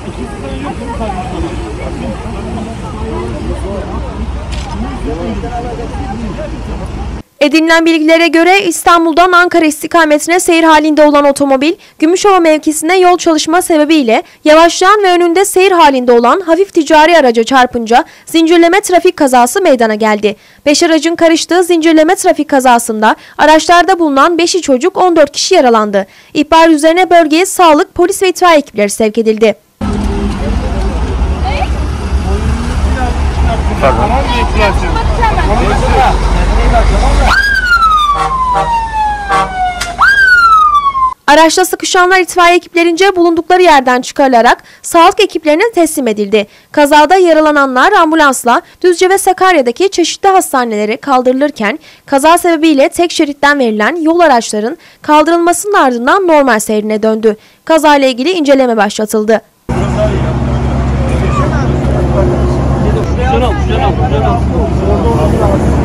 Edinilen bilgilere göre İstanbul'dan Ankara istikametine seyir halinde olan otomobil, Gümüşova mevkisinde yol çalışma sebebiyle yavaşlayan ve önünde seyir halinde olan hafif ticari araca çarpınca zincirleme trafik kazası meydana geldi. 5 aracın karıştığı zincirleme trafik kazasında araçlarda bulunan 5'i çocuk 14 kişi yaralandı. İhbar üzerine bölgeye sağlık, polis ve itfaiye ekipleri sevk edildi. Araçta sıkışanlar itfaiye ekiplerince bulundukları yerden çıkarılarak sağlık ekiplerine teslim edildi. Kazada yaralananlar ambulansla Düzce ve Sakarya'daki çeşitli hastanelere kaldırılırken kaza sebebiyle tek şeritten verilen yol araçların kaldırılmasının ardından normal seyrine döndü. Kazayla ilgili inceleme başlatıldı. Şunu al.